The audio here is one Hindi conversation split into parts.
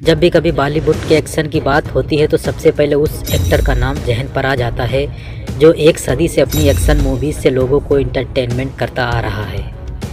जब भी कभी बॉलीवुड के एक्शन की बात होती है तो सबसे पहले उस एक्टर का नाम जहन पर आ जाता है जो एक सदी से अपनी एक्शन मूवीज से लोगों को इंटरटेनमेंट करता आ रहा है।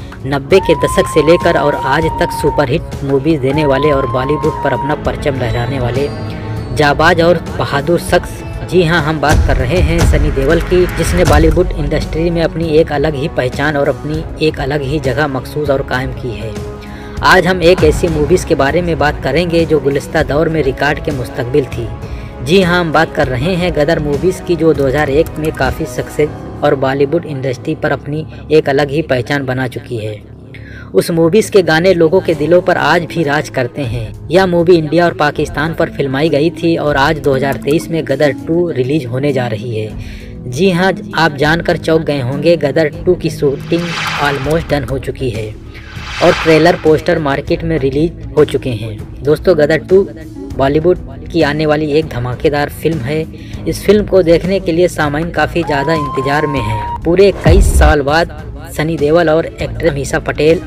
90 के दशक से लेकर और आज तक सुपरहिट मूवीज देने वाले और बॉलीवुड पर अपना परचम लहराने वाले जाबाज और बहादुर शख्स, जी हाँ, हम बात कर रहे हैं सनी देओल की, जिसने बॉलीवुड इंडस्ट्री में अपनी एक अलग ही पहचान और अपनी एक अलग ही जगह मखसूस और कायम की है। आज हम एक ऐसी मूवीज़ के बारे में बात करेंगे जो गुलिस्ता दौर में रिकॉर्ड के मुस्तकबिल थी। जी हाँ, हम बात कर रहे हैं गदर मूवीज़ की, जो 2001 में काफ़ी सक्सेस और बॉलीवुड इंडस्ट्री पर अपनी एक अलग ही पहचान बना चुकी है। उस मूवीज़ के गाने लोगों के दिलों पर आज भी राज करते हैं। यह मूवी इंडिया और पाकिस्तान पर फिल्माई गई थी और आज 2023 में गदर 2 रिलीज होने जा रही है। जी हाँ, आप जानकर चौंक गए होंगे, गदर 2 की शूटिंग ऑलमोस्ट डन हो चुकी है और ट्रेलर पोस्टर मार्केट में रिलीज हो चुके हैं। दोस्तों, गदर 2 बॉलीवुड की आने वाली एक धमाकेदार फिल्म है। इस फिल्म को देखने के लिए सामाइन काफ़ी ज़्यादा इंतजार में हैं। पूरे 21 साल बाद सनी देओल और एक्ट्रेस मीसा पटेल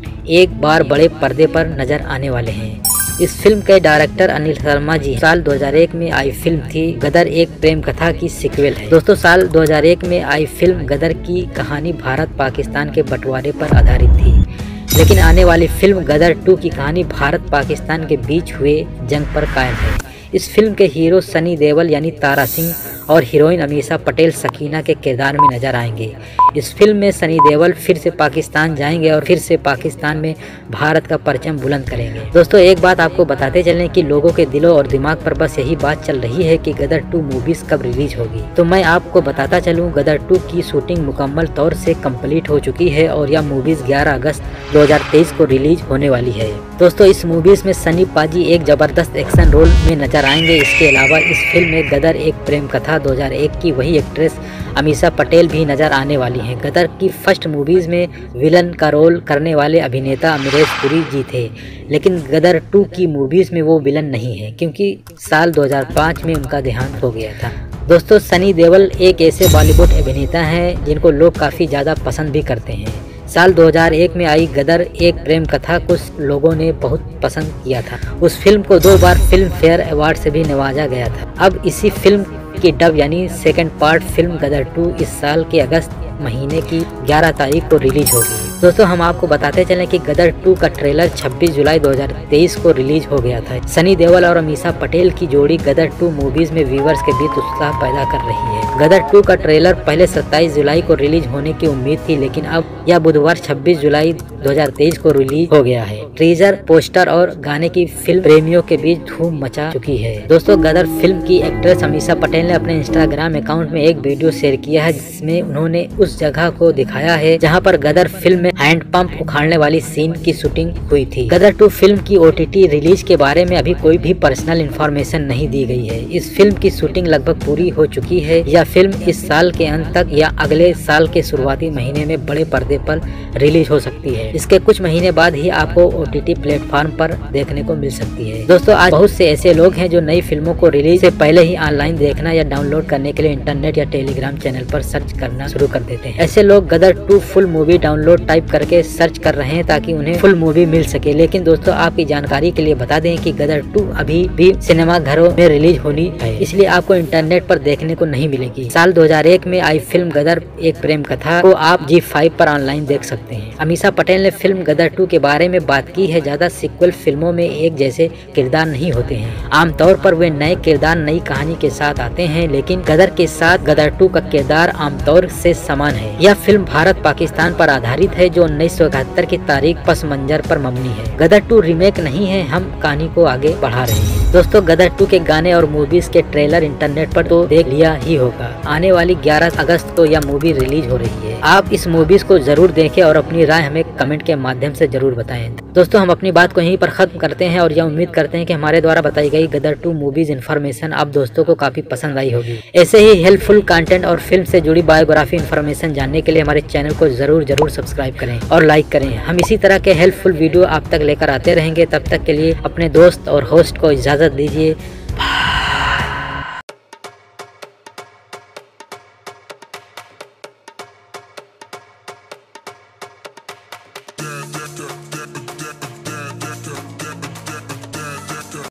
एक बार बड़े पर्दे पर नजर आने वाले हैं। इस फिल्म के डायरेक्टर अनिल शर्मा जी साल 2001 में आई फिल्म थी गदर एक प्रेम कथा की सीक्वल है। दोस्तों, साल 2001 में आई फिल्म गदर की कहानी भारत पाकिस्तान के बंटवारे पर आधारित थी, लेकिन आने वाली फिल्म गदर 2 की कहानी भारत पाकिस्तान के बीच हुए जंग पर कायम है। इस फिल्म के हीरो सनी देओल यानी तारा सिंह और हीरोइन अमीषा पटेल सकीना के किरदार में नजर आएंगे। इस फिल्म में सनी देओल फिर से पाकिस्तान जाएंगे और फिर से पाकिस्तान में भारत का परचम बुलंद करेंगे। दोस्तों, एक बात आपको बताते चलें कि लोगों के दिलों और दिमाग पर बस यही बात चल रही है कि गदर 2 मूवीज कब रिलीज होगी। तो मैं आपको बताता चलूँ, गदर 2 की शूटिंग मुकम्मल तौर से कंप्लीट हो चुकी है और यह मूवीज 11 अगस्त 2023 को रिलीज होने वाली है। दोस्तों, इस मूवीज में सनी पाजी एक जबरदस्त एक्शन रोल में नजर आएंगे। इसके अलावा इस फिल्म में गदर एक प्रेम कथा 2001 की वही एक्ट्रेस अमीषा पटेल भी नजर आने वाली हैं। गदर की फर्स्ट मूवीज में विलन का रोल करने वाले अभिनेता अमरीश पुरी जी थे, लेकिन गदर 2 की मूवीज में वो विलन नहीं है क्योंकि साल 2005 में उनका देहांत हो गया था। दोस्तों, सनी देओल एक ऐसे बॉलीवुड अभिनेता हैं जिनको लोग काफ़ी ज़्यादा पसंद भी करते हैं। साल 2001 में आई गदर एक प्रेम कथा कुछ लोगों ने बहुत पसंद किया था। उस फिल्म को 2 बार फिल्म फेयर अवार्ड से भी नवाजा गया था। अब इसी फिल्म की डब यानी सेकंड पार्ट फिल्म गदर 2 इस साल के अगस्त महीने की 11 तारीख को रिलीज होगी। दोस्तों, हम आपको बताते चलें कि गदर 2 का ट्रेलर 26 जुलाई 2023 को रिलीज हो गया था। सनी देओल और अमीषा पटेल की जोड़ी गदर 2 मूवीज में व्यूअर्स के बीच उत्साह पैदा कर रही है। गदर 2 का ट्रेलर पहले 27 जुलाई को रिलीज होने की उम्मीद थी, लेकिन अब यह बुधवार 26 जुलाई 2023 को रिलीज हो गया है। टीजर, पोस्टर और गाने की फिल्म प्रेमियों के बीच धूम मचा चुकी है। दोस्तों, गदर फिल्म की एक्ट्रेस अमीषा पटेल ने अपने इंस्टाग्राम अकाउंट में एक वीडियो शेयर किया है जिसमें उन्होंने उस जगह को दिखाया है जहां पर गदर फिल्म में हैंड पंप उखाड़ने वाली सीन की शूटिंग हुई थी। गदर 2 फिल्म की OTT रिलीज के बारे में अभी कोई भी पर्सनल इंफॉर्मेशन नहीं दी गई है। इस फिल्म की शूटिंग लगभग पूरी हो चुकी है। यह फिल्म इस साल के अंत तक या अगले साल के शुरुआती महीने में बड़े पर्दे पर रिलीज हो सकती है। इसके कुछ महीने बाद ही आपको OTT प्लेटफॉर्म पर देखने को मिल सकती है। दोस्तों, आज बहुत से ऐसे लोग हैं जो नई फिल्मों को रिलीज से पहले ही ऑनलाइन देखना या डाउनलोड करने के लिए इंटरनेट या टेलीग्राम चैनल पर सर्च करना शुरू कर देते हैं। ऐसे लोग Gadar 2 full movie download type करके सर्च कर रहे हैं ताकि उन्हें फुल मूवी मिल सके। लेकिन दोस्तों, आपकी जानकारी के लिए बता दें कि गदर 2 अभी भी सिनेमा घरों में रिलीज होनी है, इसलिए आपको इंटरनेट पर देखने को नहीं मिलेगी। साल 2001 में आई फिल्म गदर एक प्रेम कथा को आप G5 पर ऑनलाइन देख सकते हैं। अमीषा पटेल ने फिल्म गदर 2 के बारे में बात की है, ज्यादा सीक्वल फिल्मों में एक जैसे किरदार नहीं होते हैं। आमतौर पर वे नए किरदार नई कहानी के साथ आते हैं, लेकिन गदर के साथ गदर 2 का किरदार आमतौर से समान है। यह फिल्म भारत पाकिस्तान पर आधारित है जो 1971 की तारीख पस मंजर पर मबनी है। गदर 2 रीमेक नहीं है, हम कहानी को आगे बढ़ा रहे हैं। दोस्तों, गदर 2 के गाने और मूवीज के ट्रेलर इंटरनेट पर तो देख लिया ही होगा। आने वाली 11 अगस्त को यह मूवी रिलीज हो रही है। आप इस मूवीज को जरूर देखें और अपनी राय हमें कमेंट के माध्यम से जरूर बताएं। दोस्तों, हम अपनी बात को यहीं पर खत्म करते हैं और यह उम्मीद करते हैं कि हमारे द्वारा बताई गई गदर 2 मूवीज इन्फॉर्मेशन आप दोस्तों को काफी पसंद आई होगी। ऐसे ही हेल्पफुल कंटेंट और फिल्म से जुड़ी बायोग्राफी इन्फॉर्मेशन जानने के लिए हमारे चैनल को जरूर सब्सक्राइब करें और लाइक करें। हम इसी तरह के हेल्पफुल वीडियो आप तक लेकर आते रहेंगे। तब तक के लिए अपने दोस्त और होस्ट को इजाजत दीजिए।